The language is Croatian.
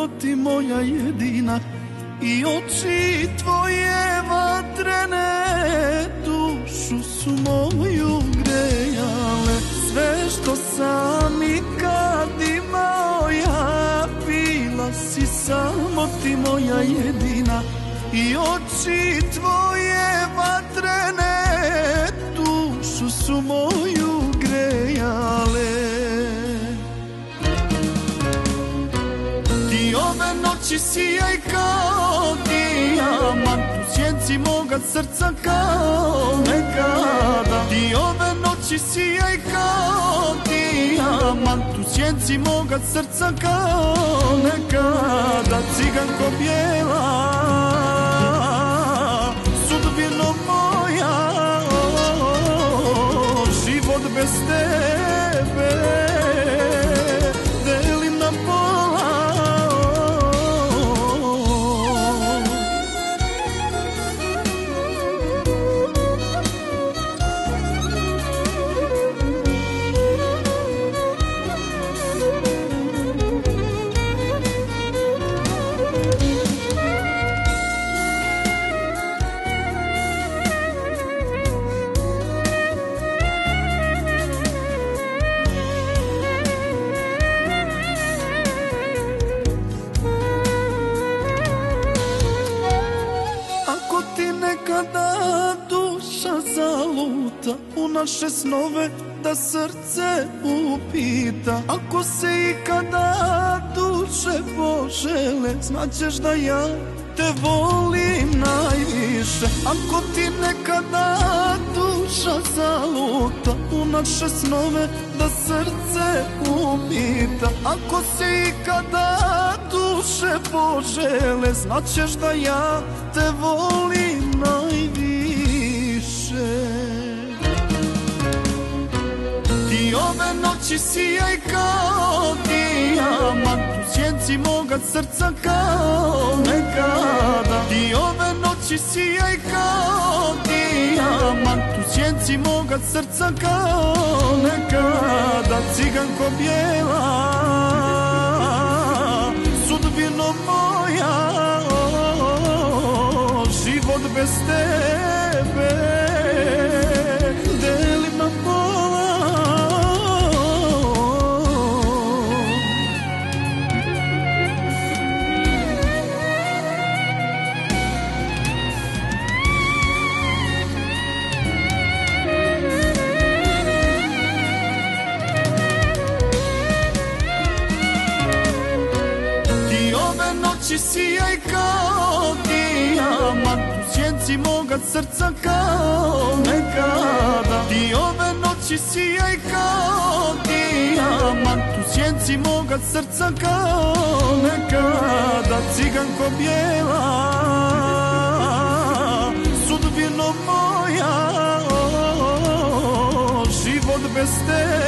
ako ti moja jedina i oči tvoje vatrene dušu su moju grejale. Sve što sam ikad imao ja, bila si samo ti moja jedina i oči tvoje vatrene dušu su moju grejale. Ti ove noći sijaj kao dijamant u sjenci moga srca kao nekada. Ti ove noći sijaj kao dijamant u sjenci moga srca kao nekada. Ciganko bijela, sudbino moja, život bez tebe delim na pola. Nekada duša zaluta u naše snove da srce upita. Ako se ikada duše požele, znaćeš da ja te volim najviše. Ako ti nekada duša zaluta u naše snove da srce upita. Ako se ikada duše požele, znaćeš da ja te volim najviše. Ti ove noći sijaj kao dijamant u sjenci moga srca kao nekada. Ti ove noći sijaj kao dijamant u sjenci moga srca kao nekada. Ciganko bijela, sudbino moja, život bez tebe delim na pola. Ti ove noći sijaj kao dijamant u sjenci moga srca kao nekada. Ti ove noći sijaj kao dijamant u sjenci moga srca kao nekada. Ciganko bijela, sudbino moja, život bez tebe